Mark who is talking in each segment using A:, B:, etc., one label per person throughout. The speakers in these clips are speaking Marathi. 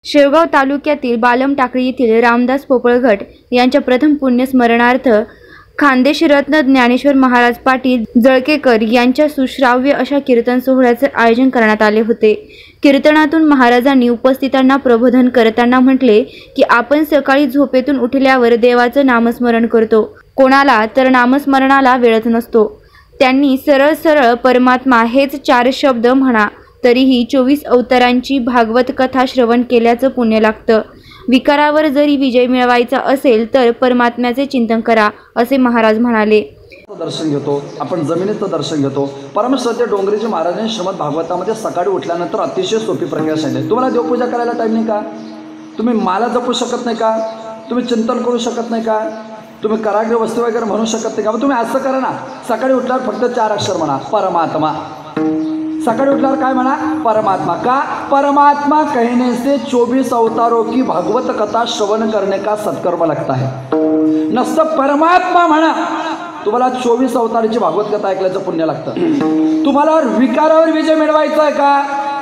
A: शेवगाव तालुक्यातील बालम टाकळी येथील रामदास पोपळघट यांच्या प्रथम पुण्यस्मरणार्थ खानदेश रत्न ज्ञानेश्वर महाराज पाटील जळकेकर यांच्या सुश्राव्य अशा कीर्तन सोहळ्याचे आयोजन करण्यात आले होते। कीर्तनातून महाराजांनी उपस्थितांना प्रबोधन करताना म्हटले की आपण सकाळी झोपेतून उठल्यावर देवाचं नामस्मरण करतो, कोणाला तर नामस्मरणाला वेळच नसतो। त्यांनी सरळ सरळ परमात्मा हेच 4 शब्द म्हणा, तरीही 24 अवतारांची भागवत कथा श्रवण केल्याचं पुण्य लागतं। विकारावर जरी विजय मिळवायचा असेल तर परमात्म्याचे चिंतन करा, असे महाराज म्हणाले।
B: दर्शन घेतो आपण, जमिनीचं दर्शन घेतो। परमश्रद्धेय डोंगरेजी महाराजांनी श्रीमद भागवतामध्ये सकाळी उठल्यानंतर अतिशय सोपी प्रक्रिया सांगितली। तुम्हाला देवपूजा करायला टाईम नाही का? तुम्ही माला जपू शकत नाही का? तुम्ही चिंतन करू शकत नाही का? तुम्ही कराग्र वस्तू वगैरे म्हणू शकत नाही का? मग तुम्ही असं करा ना, सकाळी उठल्यावर फक्त 4 अक्षर म्हणा, परमात्मा। सकाळी उठल्यावर काय म्हणा? परमात्मा। का? परमात्मा कहने से 24 अवतारों की भागवत कथा श्रवण करने का सत्कर्म लगता है। नसतं परमात्मा म्हणा, तुम्हाला 24 अवताराची भागवत कथा ऐकल्याचं पुण्य लागतं। तुम्हाला विकारावर विजय मिळवायचा आहे का,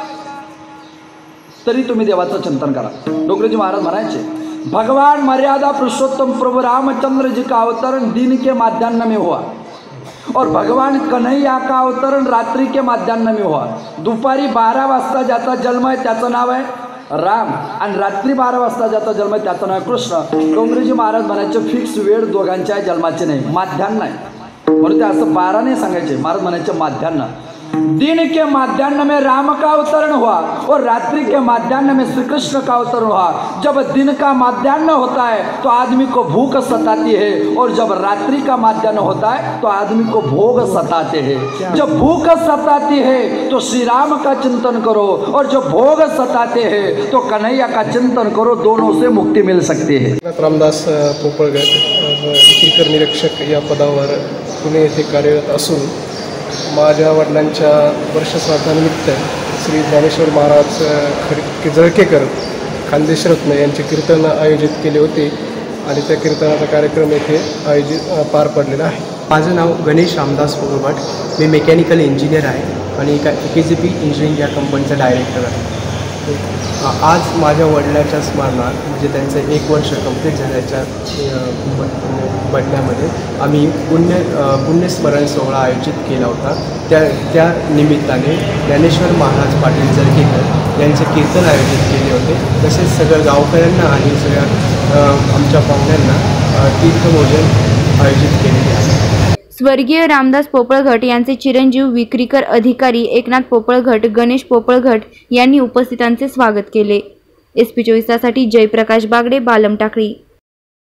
B: तरी तुम्ही देवाचं चिंतन करा। डोंगरेजी महाराज म्हणायचे, भगवान मर्यादा पुरुषोत्तम प्रभु रामचंद्र जी का अवतरण दिन के माध्यान्ह में हुआ और भगवान कन्हैया का अवतरण रात्रि के माध्यान्ह में हुआ। दुपारी 12 वाजता ज्याचा जन्म आहे त्याचं नाव आहे राम, आणि रात्री 12 वाजता ज्याचा जन्म आहे त्याचं नाव आहे कृष्ण। डोंगरेजी महाराज म्हणायचे फिक्स वेळ दोघांच्या जन्माचे नाही, माध्यान्ह आहे, म्हणून ते असं 12 नाही सांगायचे। महाराज म्हणायचे माध्यान्ह। दिन के माध्यान्ह में राम का अवतरण हुआ और रात्रि के माध्यान्ह में श्री कृष्ण का अवतरण हुआ। जब दिन का माध्यान्ह होता है तो आदमी को भूख सताती है, और जब रात्रि का माध्यान्ह होता है तो आदमी को भोग सताते हैं। जब भूख सताती है तो श्री राम का चिंतन करो, और जब भोग सताते हैं तो कन्हैया का चिंतन करो, दोनों से मुक्ति मिल सकती है।
C: रामदास पोपळघट कीर्तन निरीक्षक या पदावर पुणे येथे कार्यरत असून माझ्या वडिलांच्या वर्षश्राद्धानिमित्त श्री ज्ञानेश्वर महाराज जळकेकर खानदेश रत्न यांचे कीर्तन आयोजित केले होते, आणि त्या कीर्तनाचा कार्यक्रम येथे पार पडलेला आहे।
D: माझं नाव गणेश रामदास पोपळघट, मी मेकॅनिकल इंजिनियर आहे आणि KGP इंजिनिअरिंग या कंपनीचा डायरेक्टर आहे। आज माझ्या वडिलांच्या स्मरणात, म्हणजे त्यांचं 1 वर्ष कंप्लीट झाल्याच्या बदल्यामध्ये आम्ही पुण्यस्मरण सोहळा आयोजित केला होता। त्या निमित्ताने ज्ञानेश्वर महाराज पाटील जळकेकर यांचे कीर्तन आयोजित केले होते। तसेच सगळ्या गावकऱ्यांना आणि सगळ्या आमच्या पाहुण्यांना तीर्थभोजन आयोजित केलेले आहे।
A: स्वर्गीय रामदास पोपळघट यांचे चिरंजीव विक्रीकर अधिकारी एकनाथ पोपळघट, गणेश पोपळघट यांनी उपस्थितांचे स्वागत केले। SP 24 साठी जयप्रकाश बागडे, बालम टाकळी।